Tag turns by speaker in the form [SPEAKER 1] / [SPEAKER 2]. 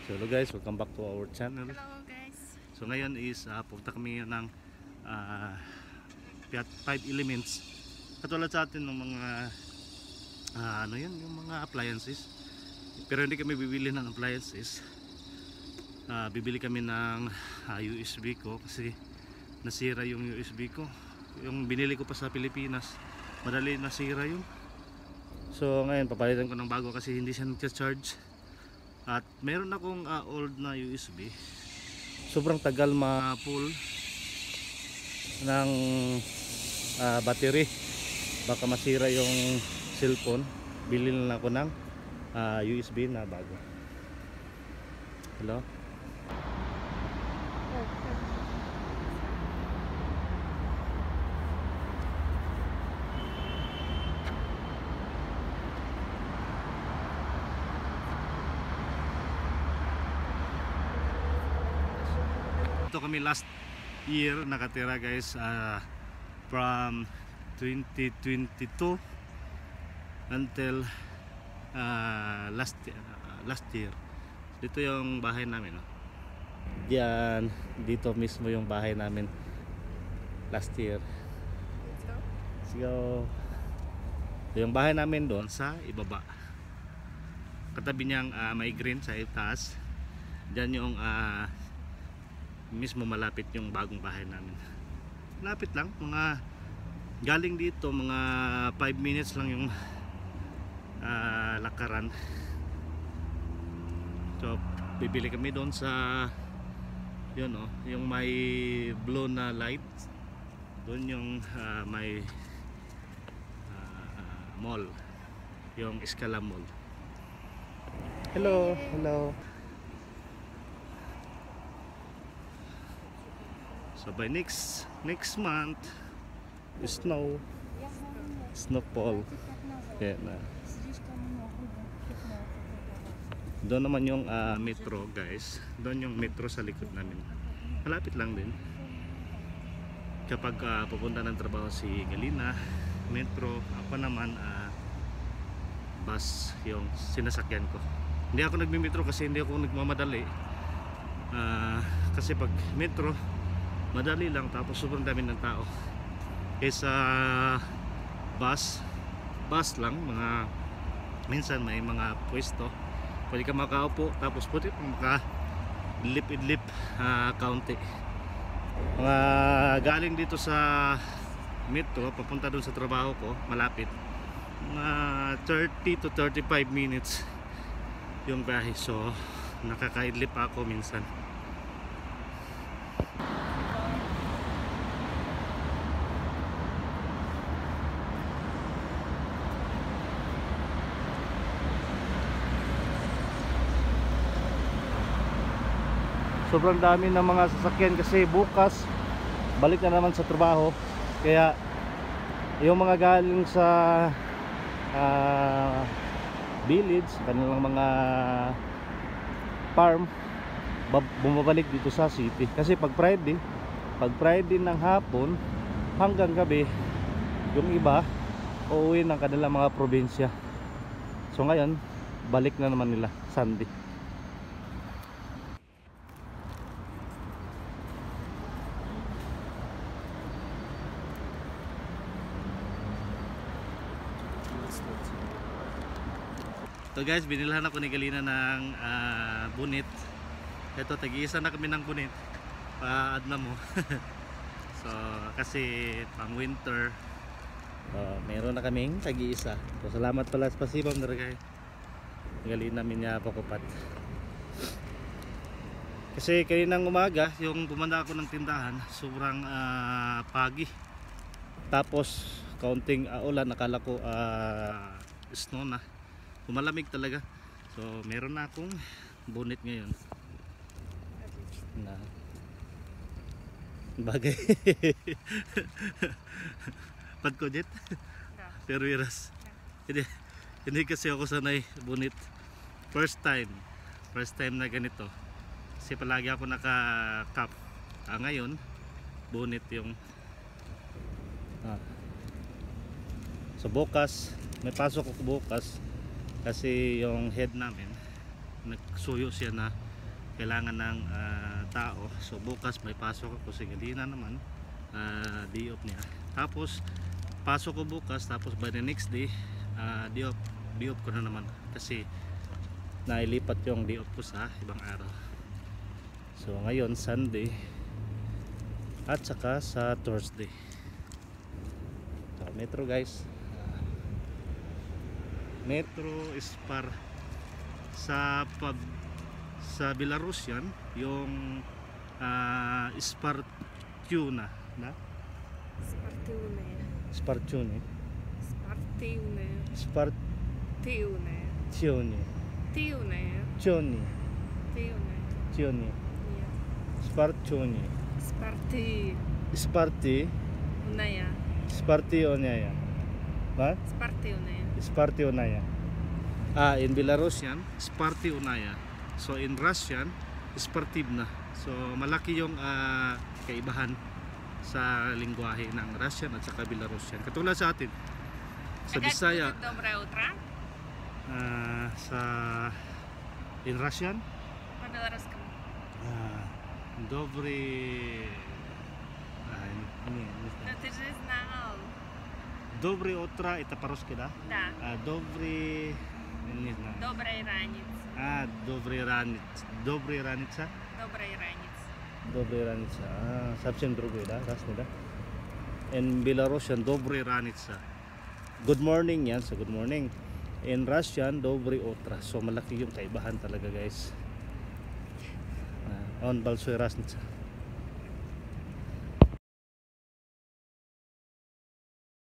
[SPEAKER 1] So hello guys, welcome back to our channel.
[SPEAKER 2] Hello guys.
[SPEAKER 1] So ngayon is punta kami ng Fiat 5 Elements. Katulad sa atin ng mga ano yun, yung mga appliances. Pero hindi kami bibili ng appliances. Bibili kami ng USB ko kasi nasira yung USB ko. Yung binili ko pa sa Pilipinas, madali nasira yun. So ngayon papalitan ko ng bago kasi hindi siya nagcha-charge. At meron akong old na USB. Sobrang tagal ma-full ng battery. Baka masira yung cellphone. Bili na ako ng USB na bago. Hello? Ito kami last year nakatira guys, from 2022 until last year. Dito yung bahay namin, no? Diyan, dito mismo yung bahay namin last year. Let's go. So, yung bahay namin doon sa ibaba. Katabi niyang may green sa itaas. Diyan yung mismo malapit yung bagong bahay namin. Malapit lang, mga galing dito mga 5 minutes lang yung lakaran. So bibili kami doon sa yun, oh, yung may blue na light. Doon yung may mall, yung Escala Mall. Hello, hello. So by next month, snowfall. Yeah, na. Doon naman yung metro guys. Doon yung metro sa likod namin. Malapit lang din. Kapag pupunta ng trabaho si Galina, metro. Ako naman bus yung sinasakyan ko. Hindi ako nagmi-metro kasi hindi ako nagmamadali. Kasi pag metro madali lang, tapos sobrang dami ng tao. Kaysa bus lang, mga minsan may mga pwesto pwede ka makaupo, tapos pwede pa maka-lip-idlip kaunti. Mga galing dito sa metro papunta dun sa trabaho ko, malapit, mga 30 to 35 minutes yung biyahe. So nakaka-idlip ako minsan. Sobrang dami ng mga sasakyan kasi bukas balik na naman sa trabaho. Kaya yung mga galing sa village, kanilang mga farm, bumabalik dito sa city. Kasi pag Friday ng hapon hanggang gabi, yung iba uuwi ng kanilang mga probinsya. So ngayon balik na naman nila Sunday. So guys, binilhan ako ni Galina ng bunit. Ito, tag-iisa na kami ng bunit. Paadna mo. So kasi pang winter, meron na kaming tag-iisa. So salamat pala sa pasibam na kay Galina minya pakupat. Kasi kaninang umaga, yung bumanda ako ng tindahan, sobrang pagi. Tapos kaunting ulan, nakala ko snow na. Malamig talaga. So meron na akong bonnet ngayon na bagay. Pad ko jet pero iras. Hindi kasi ako sanay bonnet. First time na ganito. Kasi palagi ako naka cap. Ngayon bonnet yung so bukas may pasok ako bukas. Kasi yung head namin nagsuyo siya na kailangan ng tao. So bukas may pasok ako kasi hindi na naman day off niya. Tapos pasok ko bukas, tapos by the next day day off ko na naman kasi nailipat yung day off ko sa ibang araw. So ngayon Sunday at saka sa Thursday. So, metro guys, metro is sa Belarusian yung Spartiuna na
[SPEAKER 2] Спортивные.
[SPEAKER 1] Spartione
[SPEAKER 2] Тивные. Чёрный. Чёрный.
[SPEAKER 1] Нет.
[SPEAKER 2] Спортивные.
[SPEAKER 1] Sparti Spartionaya. What? Spartionaya. In Belarusian, Spartionaya. So in Russian, Sportivna. So malaki yung kaibahan sa lingwahe ng Russian at saka Belarusian. Katulad sa atin. Sa Bisaya,
[SPEAKER 3] Доброе утро.
[SPEAKER 1] in Russian,
[SPEAKER 3] По-белорусскому.
[SPEAKER 1] Добрый... не
[SPEAKER 3] Ну
[SPEAKER 1] знаю.
[SPEAKER 3] ты же знал.
[SPEAKER 1] Доброе утро, это по-русски, да?
[SPEAKER 3] Да.
[SPEAKER 1] Добрый... Не знаю.
[SPEAKER 3] Доброй ранец.
[SPEAKER 1] Добрый ранец. Добрый раница.
[SPEAKER 3] Доброй ранец.
[SPEAKER 1] Добрый раница. Совсем другой, да? Разный, да? In Belarusian, добрый раница. Good morning yan. So good morning. In Russian, добрый утро. So malaki yung kaibahan talaga guys. On Balsoy Raznica.